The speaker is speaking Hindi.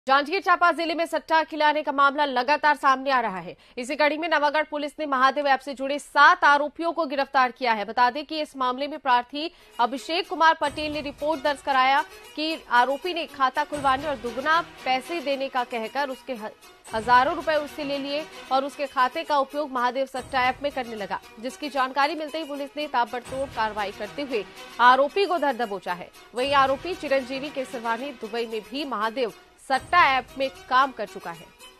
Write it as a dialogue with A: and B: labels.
A: जांजगीर चांपा जिले में सट्टा खिलाने का मामला लगातार सामने आ रहा है। इसी कड़ी में नवागढ़ पुलिस ने महादेव ऐप से जुड़े 7 आरोपियों को गिरफ्तार किया है। बता दें कि इस मामले में प्रार्थी अभिषेक कुमार पटेल ने रिपोर्ट दर्ज कराया कि आरोपी ने खाता खुलवाने और दुगना पैसे देने का कहकर उसके हजारों रुपए उससे ले लिए और उसके खाते का उपयोग महादेव सट्टा ऐप में करने लगा, जिसकी जानकारी मिलते ही पुलिस ने ताबड़तोड़ कार्रवाई करते हुए आरोपी को धर दबोचा है। वहीं आरोपी चिरंजीवी केसरवानी दुबई में भी महादेव सट्टा ऐप में काम कर चुका है।